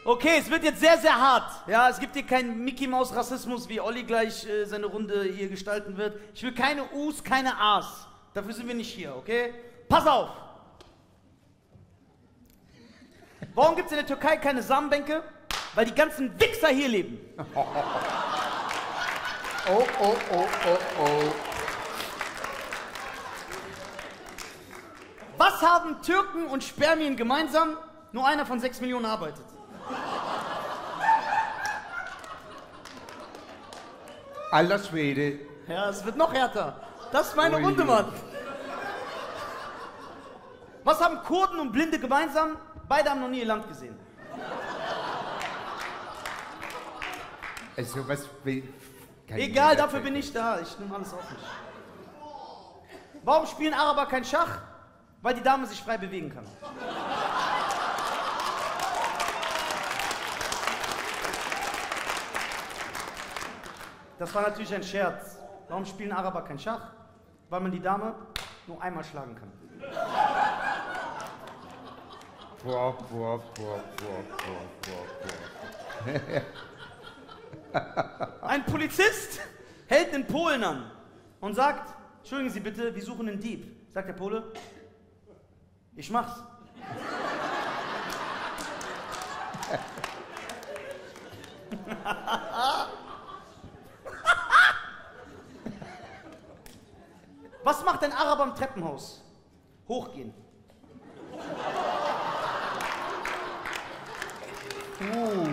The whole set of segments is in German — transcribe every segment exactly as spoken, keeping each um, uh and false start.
Okay, es wird jetzt sehr, sehr hart. Ja, es gibt hier keinen Mickey-Maus-Rassismus, wie Olli gleich äh, seine Runde hier gestalten wird. Ich will keine U's, keine A's. Dafür sind wir nicht hier, okay? Pass auf! Warum gibt es in der Türkei keine Samenbänke? Weil die ganzen Wichser hier leben. Oh, oh, oh, oh, oh. Was haben Türken und Spermien gemeinsam? Nur einer von sechs Millionen arbeitet. Alter Schwede. Ja, es wird noch härter. Das ist meine Ui. Runde, Mann. Was haben Kurden und Blinde gemeinsam? Beide haben noch nie ihr Land gesehen. Also was will... Egal, dafür bin ich da. Ich nehme alles auf mich. Warum spielen Araber kein Schach? Weil die Dame sich frei bewegen kann. Das war natürlich ein Scherz. Warum spielen Araber kein Schach? Weil man die Dame nur einmal schlagen kann. Boah, boah, boah, boah, boah, boah. Ein Polizist hält einen Polen an und sagt, entschuldigen Sie bitte, wir suchen einen Dieb. Sagt der Pole, ich mach's. Was macht ein Araber im Treppenhaus? Hochgehen. Uh.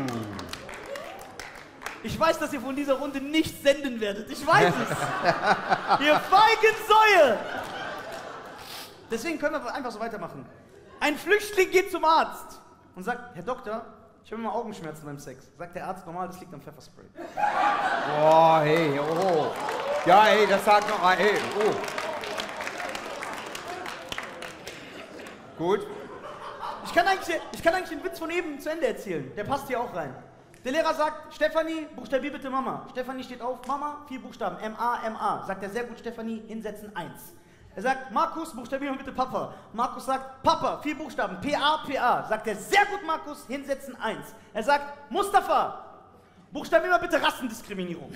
Ich weiß, dass ihr von dieser Runde nichts senden werdet. Ich weiß es. Ihr Feigensäue. Deswegen können wir einfach so weitermachen. Ein Flüchtling geht zum Arzt und sagt, Herr Doktor, ich habe immer Augenschmerzen beim Sex. Sagt der Arzt, normal, das liegt am Pfefferspray. Boah, hey, oh. Ja, hey, das sagt noch ein, hey, oh. Gut. Ich kann, eigentlich, ich kann eigentlich den Witz von eben zu Ende erzählen. Der passt hier auch rein. Der Lehrer sagt, Stefanie, buchstabier bitte Mama. Stefanie steht auf, Mama, vier Buchstaben, M A, M A. Sagt er, sehr gut, Stefanie, hinsetzen, eins. Er sagt, Markus, buchstabier mal bitte Papa. Markus sagt, Papa, vier Buchstaben, P A, P A. Sagt er, sehr gut, Markus, hinsetzen, eins. Er sagt, Mustafa, buchstabier mal bitte Rassendiskriminierung.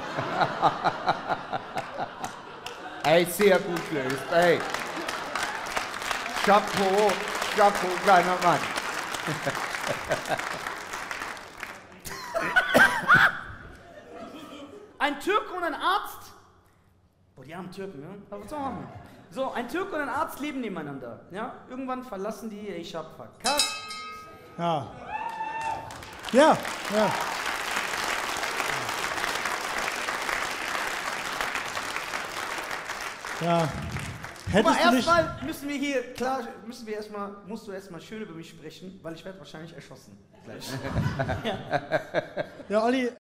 Ey, sehr gut gelöst, ey. Chapeau, Chapeau, kleiner Mann. Ein Türke und ein Arzt. Boah, die armen Türken, ne? Was soll man machen? So, ein Türke und ein Arzt leben nebeneinander. Ja? Irgendwann verlassen die, ich hab verkackt. Ja. Ja, ja. Ja. Hättest Aber du nicht... erstmal müssen wir hier, klar, müssen wir erstmal, musst du erstmal schön über mich sprechen, weil ich werde wahrscheinlich erschossen. Gleich. Ja. Ja, Olli...